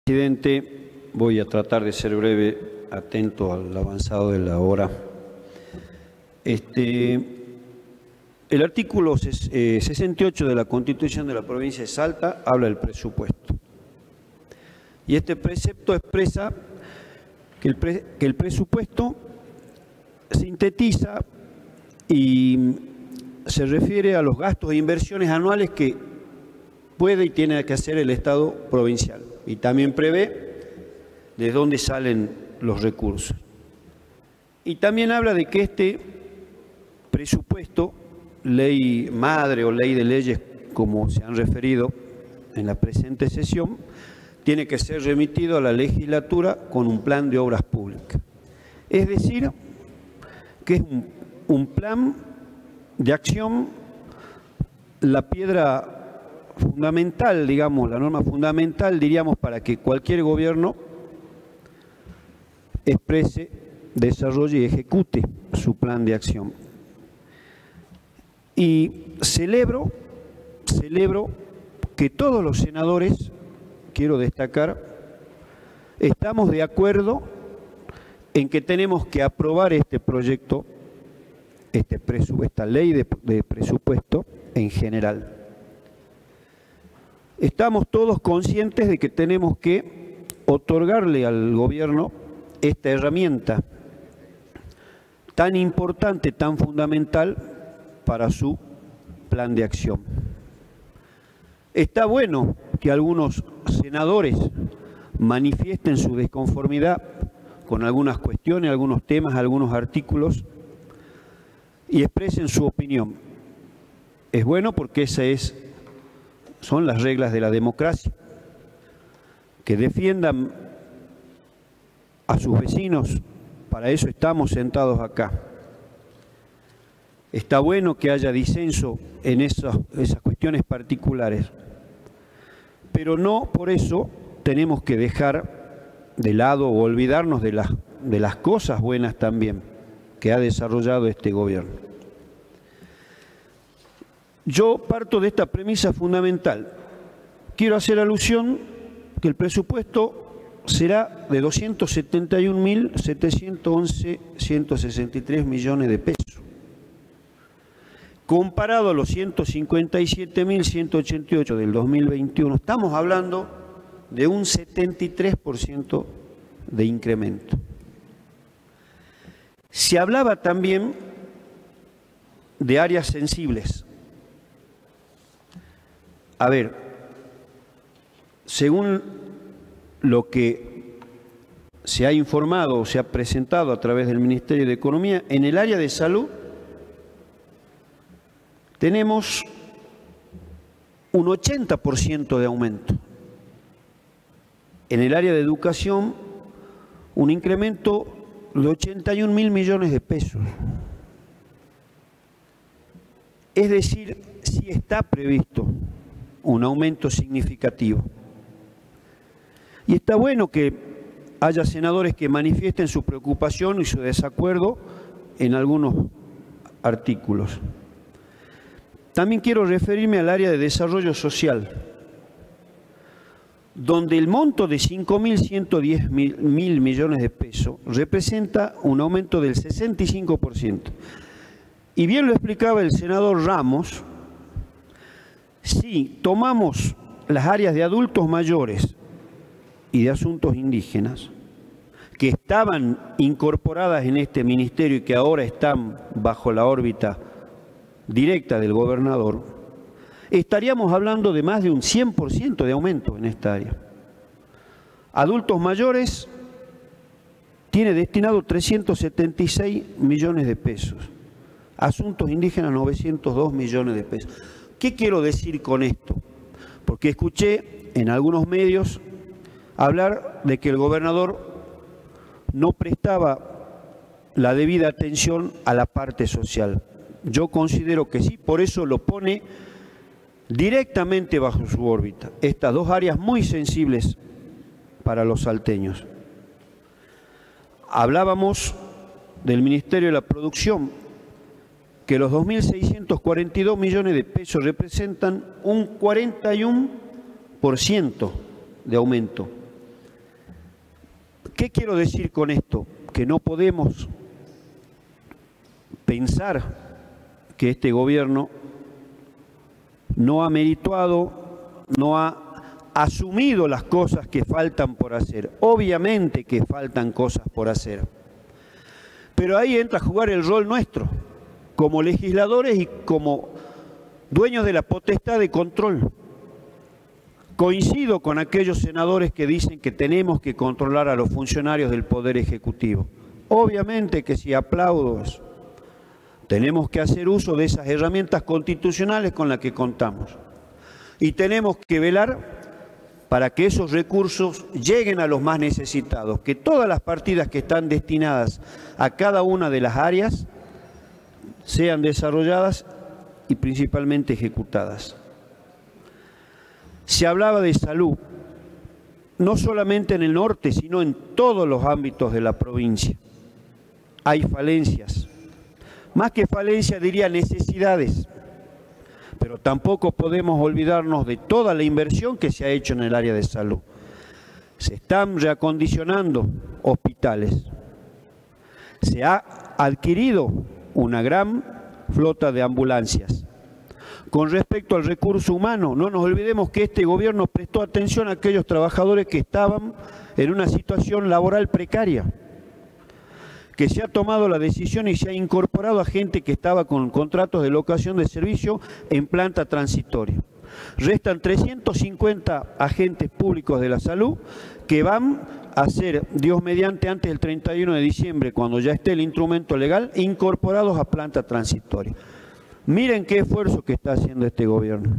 Presidente, voy a tratar de ser breve, atento al avanzado de la hora. El artículo 68 de la Constitución de la provincia de Salta habla del presupuesto. Y este precepto expresa que el presupuesto sintetiza y se refiere a los gastos e inversiones anuales que puede y tiene que hacer el Estado provincial. Y también prevé de dónde salen los recursos. Y también habla de que este presupuesto, ley madre o ley de leyes, como se han referido en la presente sesión, tiene que ser remitido a la legislatura con un plan de obras públicas. Es decir, que es un plan de acción, la piedra fundamental, digamos, la norma fundamental, diríamos, para que cualquier gobierno exprese, desarrolle y ejecute su plan de acción. Y celebro que todos los senadores, quiero destacar, estamos de acuerdo en que tenemos que aprobar este proyecto, esta ley de presupuesto en general. Estamos todos conscientes de que tenemos que otorgarle al gobierno esta herramienta tan importante, tan fundamental para su plan de acción. Está bueno que algunos senadores manifiesten su desconformidad con algunas cuestiones, algunos temas, algunos artículos y expresen su opinión. Es bueno porque son las reglas de la democracia, que defiendan a sus vecinos, para eso estamos sentados acá. Está bueno que haya disenso en esas cuestiones particulares, pero no por eso tenemos que dejar de lado o olvidarnos de las cosas buenas también que ha desarrollado este gobierno. Yo parto de esta premisa fundamental. Quiero hacer alusión que el presupuesto será de 271.711.163 millones de pesos, comparado a los 157.188 del 2021. Estamos hablando de un 73% de incremento. Se hablaba también de áreas sensibles. A ver, según lo que se ha informado o se ha presentado a través del Ministerio de Economía, en el área de salud tenemos un 80% de aumento. En el área de educación, un incremento de 81.000 millones de pesos. Es decir, sí está previsto un aumento significativo. Y está bueno que haya senadores que manifiesten su preocupación y su desacuerdo en algunos artículos. También quiero referirme al área de desarrollo social, donde el monto de 5.110 mil millones de pesos representa un aumento del 65%. Y bien lo explicaba el senador Ramos, si tomamos las áreas de adultos mayores y de asuntos indígenas, que estaban incorporadas en este ministerio y que ahora están bajo la órbita directa del gobernador, estaríamos hablando de más de un 100% de aumento en esta área. Adultos mayores tiene destinado 376 millones de pesos. Asuntos indígenas, 902 millones de pesos. ¿Qué quiero decir con esto? Porque escuché en algunos medios hablar de que el gobernador no prestaba la debida atención a la parte social. Yo considero que sí, por eso lo pone directamente bajo su órbita. Estas dos áreas muy sensibles para los salteños. Hablábamos del Ministerio de la Producción, que los 2.642 millones de pesos representan un 41% de aumento. ¿Qué quiero decir con esto? Que no podemos pensar que este gobierno no ha merituado, no ha asumido las cosas que faltan por hacer. Obviamente que faltan cosas por hacer. Pero ahí entra a jugar el rol nuestro, como legisladores y como dueños de la potestad de control. Coincido con aquellos senadores que dicen que tenemos que controlar a los funcionarios del Poder Ejecutivo. Obviamente que sí, aplaudo eso. Tenemos que hacer uso de esas herramientas constitucionales con las que contamos. Y tenemos que velar para que esos recursos lleguen a los más necesitados, que todas las partidas que están destinadas a cada una de las áreas sean desarrolladas y principalmente ejecutadas. Se hablaba de salud, no solamente en el norte, sino en todos los ámbitos de la provincia. Hay falencias, más que falencias diría necesidades, pero tampoco podemos olvidarnos de toda la inversión que se ha hecho en el área de salud. Se están reacondicionando hospitales, se ha adquirido una gran flota de ambulancias. Con respecto al recurso humano, no nos olvidemos que este gobierno prestó atención a aquellos trabajadores que estaban en una situación laboral precaria, que se ha tomado la decisión y se ha incorporado a gente que estaba con contratos de locación de servicio en planta transitoria. Restan 350 agentes públicos de la salud que van a ser, Dios mediante, antes del 31 de diciembre, cuando ya esté el instrumento legal, incorporados a planta transitoria. Miren qué esfuerzo que está haciendo este gobierno.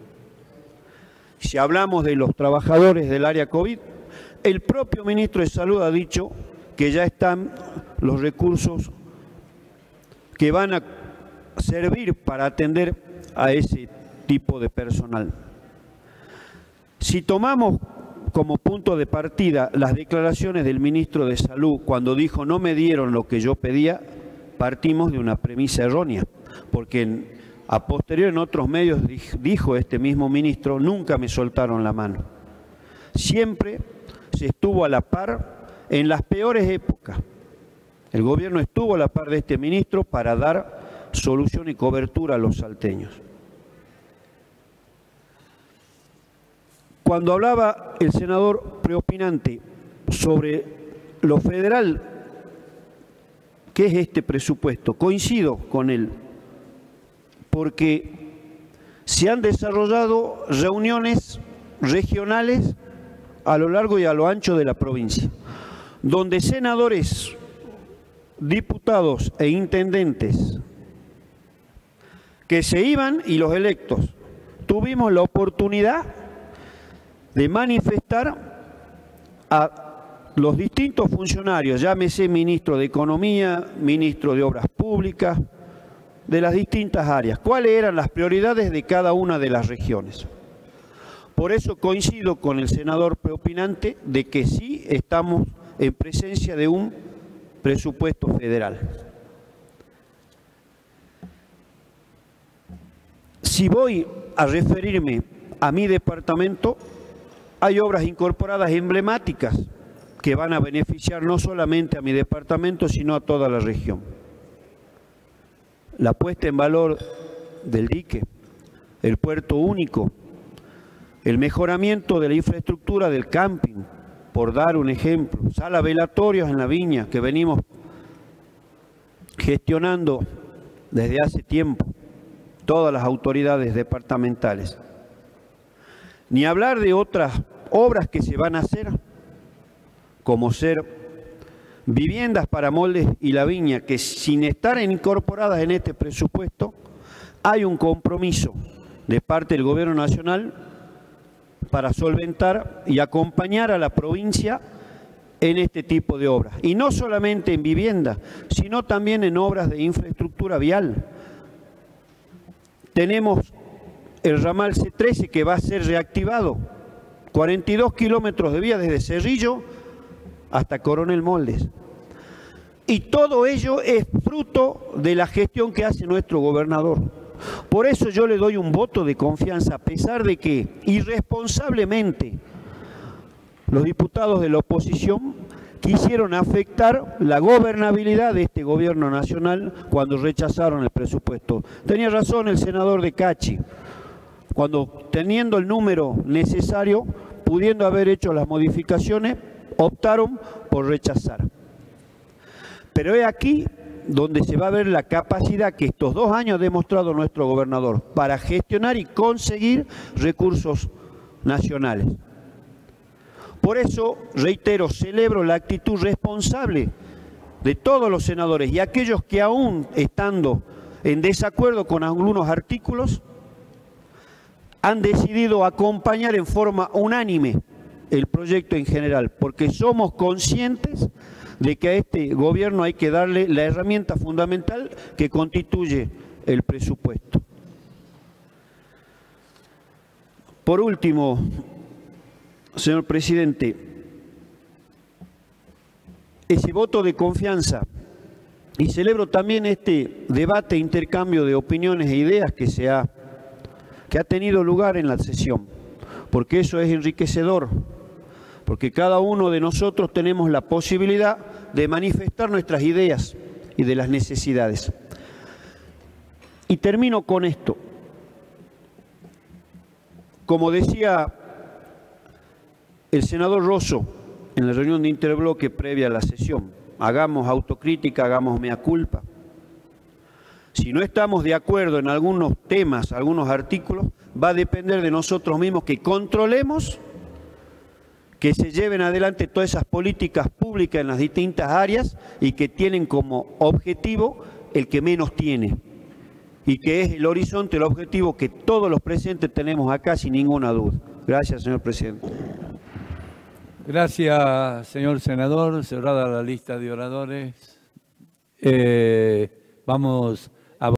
Si hablamos de los trabajadores del área COVID, el propio ministro de Salud ha dicho que ya están los recursos que van a servir para atender a ese tipo de personal. Si tomamos como punto de partida las declaraciones del ministro de Salud cuando dijo no me dieron lo que yo pedía, partimos de una premisa errónea, porque a posterior en otros medios dijo este mismo ministro, nunca me soltaron la mano. Siempre se estuvo a la par en las peores épocas. El gobierno estuvo a la par de este ministro para dar solución y cobertura a los salteños. Cuando hablaba el senador preopinante sobre lo federal, ¿qué es este presupuesto? Coincido con él, porque se han desarrollado reuniones regionales a lo largo y a lo ancho de la provincia, donde senadores, diputados e intendentes que se iban y los electos tuvimos la oportunidad de manifestar a los distintos funcionarios, llámese ministro de Economía, ministro de Obras Públicas, de las distintas áreas, cuáles eran las prioridades de cada una de las regiones. Por eso coincido con el senador preopinante de que sí estamos en presencia de un presupuesto federal. Si voy a referirme a mi departamento, hay obras incorporadas emblemáticas que van a beneficiar no solamente a mi departamento, sino a toda la región. La puesta en valor del dique, el puerto único, el mejoramiento de la infraestructura del camping, por dar un ejemplo, sala velatorios en la Viña, que venimos gestionando desde hace tiempo, todas las autoridades departamentales. Ni hablar de otras obras que se van a hacer, como ser viviendas para Moldes y La Viña, que sin estar incorporadas en este presupuesto, hay un compromiso de parte del Gobierno Nacional para solventar y acompañar a la provincia en este tipo de obras. Y no solamente en vivienda, sino también en obras de infraestructura vial. Tenemos el ramal C13 que va a ser reactivado, 42 kilómetros de vía desde Cerrillo hasta Coronel Moldes. Y todo ello es fruto de la gestión que hace nuestro gobernador. Por eso yo le doy un voto de confianza, a pesar de que irresponsablemente los diputados de la oposición quisieron afectar la gobernabilidad de este gobierno nacional cuando rechazaron el presupuesto. Tenía razón el senador de Cachi, cuando teniendo el número necesario, pudiendo haber hecho las modificaciones, optaron por rechazar. Pero es aquí donde se va a ver la capacidad que estos 2 años ha demostrado nuestro gobernador para gestionar y conseguir recursos nacionales. Por eso, reitero, celebro la actitud responsable de todos los senadores y aquellos que aún estando en desacuerdo con algunos artículos, han decidido acompañar en forma unánime el proyecto en general, porque somos conscientes de que a este gobierno hay que darle la herramienta fundamental que constituye el presupuesto. Por último, señor presidente, ese voto de confianza, y celebro también este debate, intercambio de opiniones e ideas que ha tenido lugar en la sesión, porque eso es enriquecedor, porque cada uno de nosotros tenemos la posibilidad de manifestar nuestras ideas y de las necesidades. Y termino con esto. Como decía el senador Rosso en la reunión de interbloque previa a la sesión, hagamos autocrítica, hagamos mea culpa. Si no estamos de acuerdo en algunos temas, algunos artículos, va a depender de nosotros mismos que controlemos que se lleven adelante todas esas políticas públicas en las distintas áreas y que tienen como objetivo el que menos tiene y que es el horizonte, el objetivo que todos los presentes tenemos acá sin ninguna duda. Gracias, señor presidente. Gracias, señor senador. Cerrada la lista de oradores. Vamos